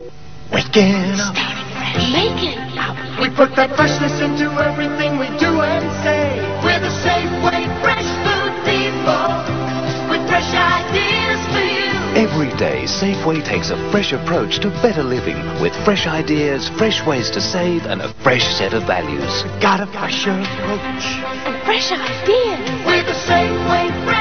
Waking up, Making up. we put that freshness into everything we do and say. We're the Safeway Fresh Food People with fresh ideas for you. Every day, Safeway takes a fresh approach to better living with fresh ideas, fresh ways to save, and a fresh set of values. Got a fresher approach. And fresh ideas. We're the Safeway Fresh